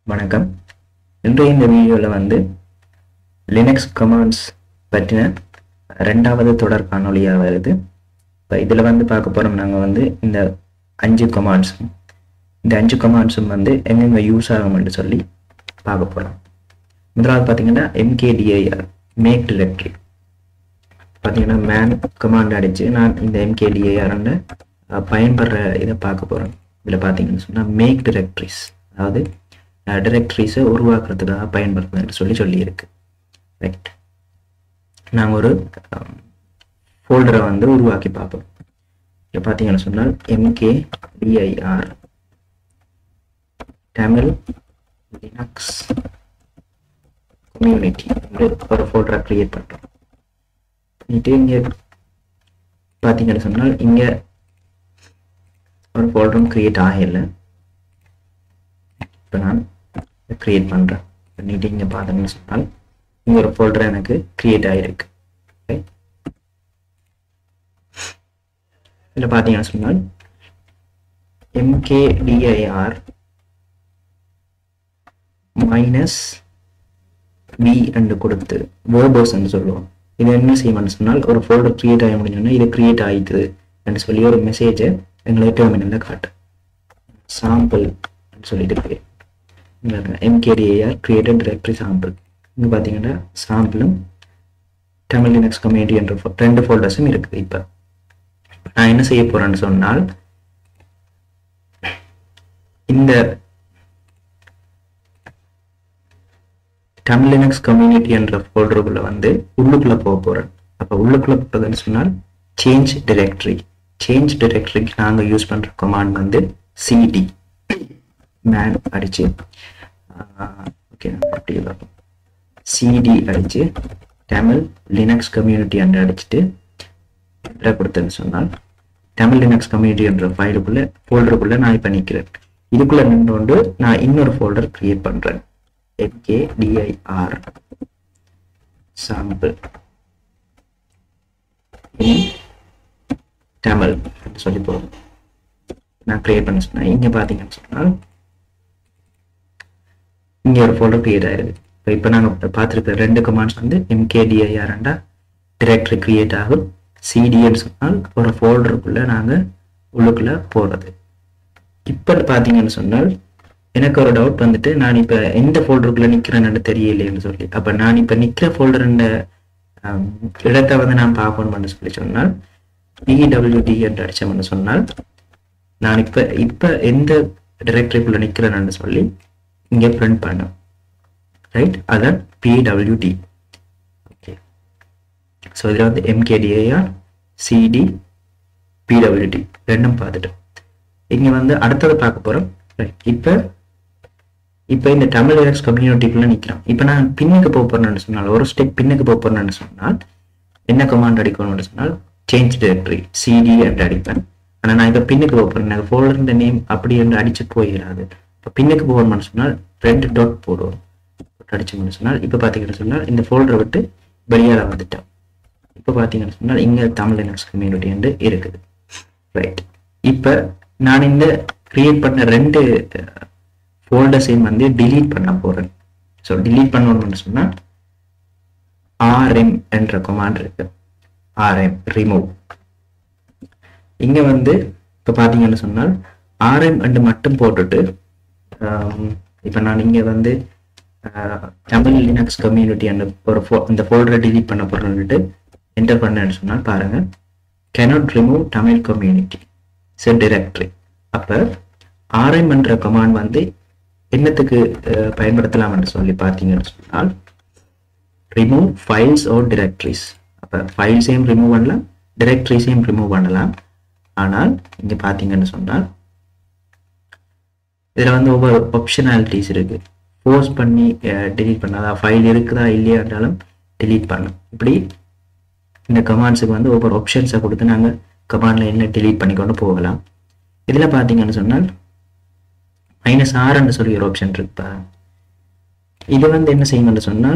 வணக்கம். இன்றைய இந்த வீடியோவில் வந்து லினக்ஸ் கமாண்ட்ஸ் பற்றின ரெண்டாவது தொடர் காணொலியாக வருது. இப்போ இதில் வந்து பார்க்க போகிறோம் நாங்கள் வந்து இந்த 5 கமாண்ட்ஸும் வந்து எங்கெங்கே யூஸ் ஆகும்னு சொல்லி பார்க்க போகிறோம். முதலாவது பார்த்தீங்கன்னா mkdir மேக் டிரெக்டரி. பார்த்தீங்கன்னா மேன் கமாண்ட் அடித்து நான் இந்த mkdir பயன்படுற இதை பார்க்க போகிறோம். இதில் பார்த்தீங்கன்னு சொன்னால் மேக் டிரெக்டரிஸ், அதாவது டிரெக்டரிஸை உருவாக்குறதுக்காக பயன்படுத்துதுன்னு சொல்லியிருக்கு. ரைட், நாங்கள் ஒரு ஃபோல்டரை வந்து உருவாக்கி பார்ப்போம். இதில் பார்த்தீங்கன்னு சொன்னால் mkdir தமிழ் லினக்ஸ் கம்யூனிட்டி ஒரு ஃபோல்டரை கிரியேட் பண்ணுறோம். பண்ணிட்டு இங்கே பார்த்தீங்கன்னு சொன்னால் இங்கே ஒரு ஃபோல்டரும் கிரியேட் ஆகலை. இப்போ நான் கிரியேட் பண்ணுறேன். பண்ணிட்டு இங்கே பார்த்தீங்கன்னு சொன்னால் இங்கே ஒரு ஃபோல்டர் எனக்கு கிரியேட் ஆகிருக்கு. இதில் பார்த்தீங்கன்னு சொன்னால் mkdir -v என்று கொடுத்து வேர்போஸ் என்று சொல்லுவோம். இது என்ன செய்யணும்னு சொன்னால் ஒரு ஃபோல்டர் கிரியேட் ஆகி முடிஞ்சோன்னா இது கிரியேட் ஆகிடுது என்று சொல்லி ஒரு மெசேஜை எங்களுக்கு டெர்மினலில் காட்டு. சாம்பிள் சொல்லிட்டு mkdir created directory sample. இங்கே பார்த்தீங்கன்னா சாம்பிளும் தமிழ் லினக்ஸ் கம்யூனிட்டி என்ற 2 ஃபோல்டர்ஸும் இருக்குது. இப்போ நான் என்ன செய்ய போறேன்னு சொன்னால் இந்த தமிழ் லினக்ஸ் கம்யூனிட்டி என்ற ஃபோல்டருக்குள்ள வந்து உள்ளுக்குள்ள போக போறேன். அப்போ உள்ளுக்குள்ள போறதுன்னு சொன்னால் சேஞ்ச் டிரெக்டரிக்கு நாங்கள் யூஸ் பண்ற கமாண்ட் வந்து cd மேன் அடிச்சு ஓகே அப்படி பார்ப்போம். cd அடிச்சு தமிழ் லினக்ஸ் கம்யூனிட்டி என்று அடிச்சுட்டு கொடுத்தேன்னு சொன்னால் தமிழ் லினக்ஸ் கம்யூனிட்டி என்ற ஃபோல்டருக்குள்ள நான் இப்போ நிற்கிறேன். இதுக்குள்ள நின்று நான் இன்னொரு ஃபோல்டர் கிரியேட் பண்றேன். mkdir சாம்பிள் தமிழ் சொல்லி போதும் நான் கிரியேட் பண்ண சொன்னேன். இங்க பாத்தீங்கன்னு சொன்னால் இங்க ஒரு ஃபோல்டர் கிரியேட் ஆயிருக்கு. இப்போ நாங்கள் பார்த்துருக்க 2 கமாண்ட்ஸ் வந்து mkdir டிரெக்டரி கிரியேட் ஆகும். cdன்னு சொன்னால் ஒரு ஃபோல்டருக்குள்ள நாங்கள் உள்ளுக்குள்ள போறது. இப்போ பார்த்தீங்கன்னு சொன்னால் எனக்கு ஒரு டவுட் வந்துட்டு, நான் இப்போ எந்த ஃபோல்டருக்குள்ள நிற்கிறேன்னு தெரியலையேன்னு சொல்லி, அப்போ நான் இப்போ நிற்கிற ஃபோல்டர் இடத்தை வந்து நான் பார்க்கணும்னு சொல்லி சொன்னால் pwd என்று அடிச்சோம்னு சொன்னால் நான் இப்போ எந்த டிரெக்டரிக்குள்ள நிற்கிறேன்னு சொல்லி இங்கே பிரிண்ட் பண்ணோம். ரைட், அதான் pwd. ஓகே, ஸோ இதில் வந்து mkdir cd pwd ரெண்டும் பார்த்துட்டோம். இங்கே வந்து அடுத்தது பார்க்க போகிறோம். ரைட், இப்போ இந்த தமிழ் லினக்ஸ் கம்யூனிட்டிக்குள்ள நிற்கிறோம். இப்போ நான் பின்னுக்கு போக போறேன்னு சொன்னால், ஒரு ஸ்டெப் பின்னுக்கு போக போறேன்னு சொன்னால் என்ன கமாண்ட் அடிக்கணும்னு சொன்னால் சேஞ்ச் டிரெக்டரி cd என்று அடிப்பேன். ஆனால் நான் இப்போ பின்னுக்கு போக போறேன். எனக்கு ஃபோல்டர் நேம் அப்படி என்று அடிச்சு போயிடாது. இப்போ பின்னுக்கு போகணும்னு சொன்னால் 2 டாட் போடுவோம். அடிச்சோம்னு சொன்னால் இப்போ பார்த்தீங்கன்னு சொன்னால் இந்த ஃபோல்டரை விட்டு வெளியால வந்துட்டோம். இப்போ பார்த்தீங்கன்னு சொன்னால் இங்கே தமிழ் லினக்ஸ் கம்யூனிட்டி என்று இருக்குது. ரைட், இப்போ நான் இந்த கிரியேட் பண்ண 2 ஃபோல்டர்ஸையும் வந்து டிலீட் பண்ண போறேன். ஸோ டிலீட் பண்ணணும்னு சொன்னால் rm என்ற கமாண்ட் இருக்கு. rm remove. இங்க வந்து இப்போ பார்த்தீங்கன்னு சொன்னால் rm என்று மட்டும் போட்டுட்டு இப்போ நான் இங்கே வந்து தமிழ் லினக்ஸ் கம்யூனிட்டி என்ற இந்த ஃபோல்டரை டிலீட் பண்ண போறேன்னுட்டு என்டர் பண்ணேன்னு சொன்னால் பாருங்க, cannot remove Tamil community set directory. அப்போ rm என்ற கமாண்ட் வந்து என்னத்துக்கு பயன்படுத்தலாம் என்று சொல்லி பார்த்தீங்கன்னு சொன்னால் ரிமூவ் ஃபைல்ஸ் ஆர் டிரெக்டரிஸ். அப்போ ஃபைல்ஸையும் ரிமூவ் பண்ணலாம், டிரெக்டரிஸையும் ரிமூவ் பண்ணலாம். ஆனால் இங்கே பார்த்தீங்கன்னு சொன்னால் இதில் வந்து ஒவ்வொரு ஆப்ஷனாலிட்டிஸ் இருக்கு. ஃபோர்ஸ் பண்ணி டிலீட் பண்ணாதான், ஃபைல் இருக்குதா இல்லையாண்டாலும் டிலீட் பண்ணலாம். இப்படி இந்த கமாண்ட்ஸுக்கு வந்து ஒவ்வொரு ஆப்ஷன்ஸை கொடுத்து நாங்கள் கமாண்டில் என்ன டிலீட் பண்ணி கொண்டு போகலாம். இதில் பார்த்தீங்கன்னு சொன்னால் -r சொல்லி ஒரு ஆப்ஷன் இருக்குப்பா. இது வந்து என்ன செய்யணும்னு சொன்னால்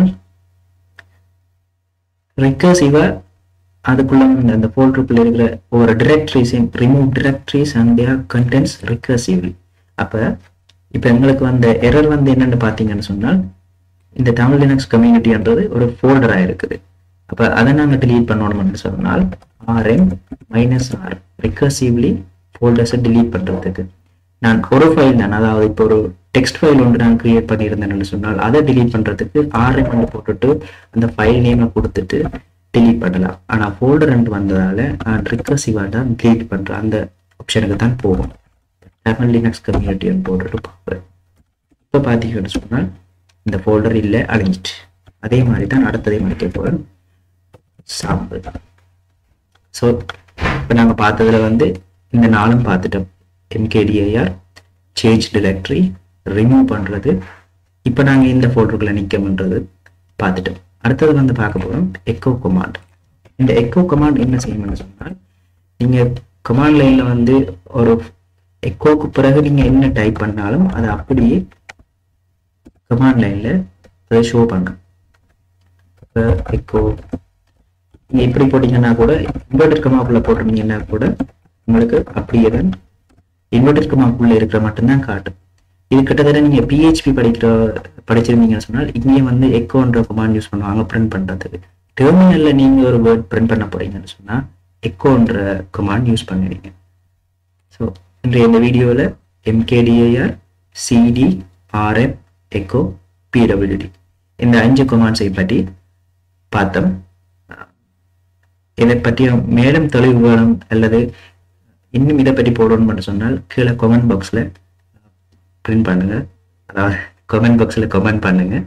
ரிகர்சிவா அதுக்குள்ள அந்த ஃபோல்டருக்குள்ள இருக்கிற ஒரு டிரெக்டரிஸையும் remove directories and their contents recursively. அப்போ இப்போ எங்களுக்கு வந்த எரர் வந்து என்னன்னு பார்த்தீங்கன்னு சொன்னால் இந்த தமிழ் லினக்ஸ் கம்யூனிட்டின்றது ஒரு ஃபோல்டராக இருக்குது. அப்போ அதை நாங்கள் delete பண்ணணும்னு சொன்னால் rm-r ரிகர்சிவ்லி ஃபோல்டர்ஸை delete பண்ணுறதுக்கு நான் ஒரு ஃபைல் தான், அதாவது இப்போ ஒரு டெக்ஸ்ட் ஃபைல் ஒன்று நான் கிரியேட் பண்ணியிருந்தேன்னு சொன்னால் அதை delete பண்ணுறதுக்கு rm போட்டுட்டு அந்த ஃபைல் நேமை கொடுத்துட்டு delete பண்ணலாம். ஆனால் ஃபோல்டர் வந்ததால நான் ரிகர்சிவாக தான் delete பண்ணுறேன், அந்த ஆப்ஷனுக்கு தான் போகும். தமிழ் லினக்ஸ் கம்யூனிட்டின்னு போட்டுட்டு பார்க்குறேன். இப்போ பார்த்தீங்கன்னு சொன்னால் இந்த ஃபோல்டர் இல்லை, அழிஞ்சிட்டு. அதே மாதிரி தான் அடுத்ததே முடிக்க போகிறேன் சாம்பிள். ஸோ இப்போ நாங்கள் பார்த்ததுல வந்து இந்த நாளும் பார்த்துட்டோம். mkdir சேஞ்ச் டிரெக்டரி ரிமூவ் பண்ணுறது. இப்போ நாங்கள் இந்த ஃபோல்டருக்குள்ள நிற்கணுன்றது பார்த்துட்டோம். அடுத்தது வந்து பார்க்க போகிறோம் எக்கோ கமாண்ட். இந்த எக்கோ கமாண்ட் என்ன செய்யணும்னு சொன்னால் நீங்கள் கமாண்ட் லைனில் வந்து ஒரு எக்கோக்கு பிறகு நீங்கள் என்ன டைப் பண்ணாலும் அதை அப்படியே கமாண்ட் லைனில் அதை ஷோ பண்ணுறேன். இப்போ எக்கோ நீங்கள் இப்படி போட்டிங்கன்னா கூட இன்வெர்டட் கமாக்குள்ளே போட்டிருந்தீங்கன்னா கூட உங்களுக்கு அப்படியே தான் இன்வெர்டட் கமாக்குள்ளே இருக்கிற மட்டும்தான் காட்டும். இது கிட்டத்தட்ட நீங்கள் பிஹெச்பி படிச்சிருந்தீங்கன்னு சொன்னால் இங்கே வந்து எக்கோன்ற கமாண்ட் யூஸ் பண்ணுவாங்க பிரிண்ட் பண்ணுறதுக்கு. டெர்மினலில் நீங்கள் ஒரு வேர்ட் பிரிண்ட் பண்ண போறீங்கன்னு சொன்னால் எக்கோன்ற கமாண்ட் யூஸ் பண்ணுவீங்க. ஸோ இன்றைய இந்த வீடியோவில் mkdir cd rm echo pwd இந்த 5 கமாண்ட்ஸை பற்றி பார்த்தோம். இதை பற்றிய மேலும் தெளிவு வேணும் அல்லது இன்னும் இதை பற்றி போடணும்னு சொன்னால் கீழே கமெண்ட் பாக்ஸில் பிரிண்ட் பண்ணுங்க, அதாவது கமெண்ட் பாக்ஸில் கமெண்ட் பண்ணுங்க.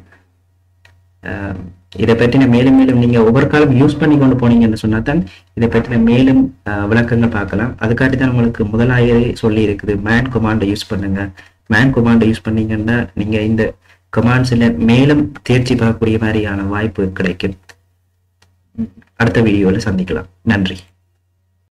இதை பற்றின மேலும் மேலும் நீங்கள் ஒவ்வொரு காலம் யூஸ் பண்ணி கொண்டு போனீங்கன்னு சொன்னால் தான் இதை பற்றின மேலும் விளக்கங்கள் பார்க்கலாம். அதுக்காட்டி தான் உங்களுக்கு முதலாகவே சொல்லி இருக்குது மேன் கமாண்டை யூஸ் பண்ணுங்க. மேன் கமாண்டை யூஸ் பண்ணீங்கன்னா நீங்கள் இந்த கமாண்ட்ஸில் மேலும் தேர்ச்சி பார்க்கக்கூடிய மாதிரியான வாய்ப்பு கிடைக்கும். அடுத்த வீடியோவில் சந்திக்கலாம். நன்றி.